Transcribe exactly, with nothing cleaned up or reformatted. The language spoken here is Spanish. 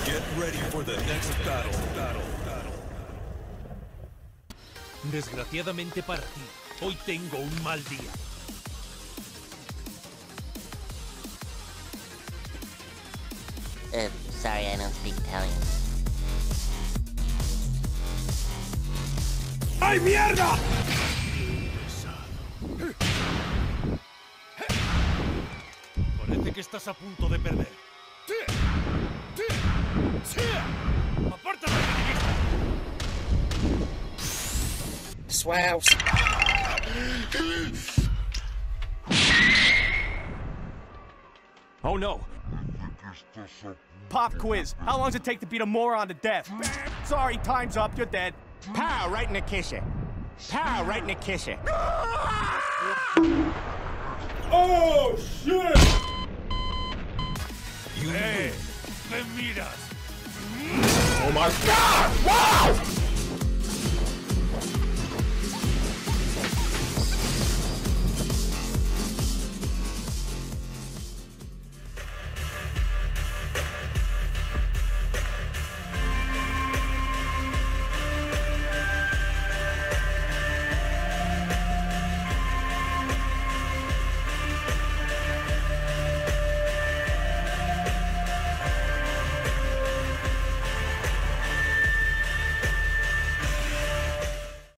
Get ready for the next battle. Battle. Battle. Desgraciadamente para ti, hoy tengo un mal día. Uh, sorry, I don't speak Italian. ¡Ay, mierda! Parece que estás a punto de perder. ¡Apártate de mí! Swells. Oh no! Pop quiz. How long does it take to beat a moron to death? Sorry, time's up. You're dead. Pow! Right in the kisser. Pow! Right in the kisser. Oh, shit! ¡Eh! ¡Me miras! Oh my god! Wow!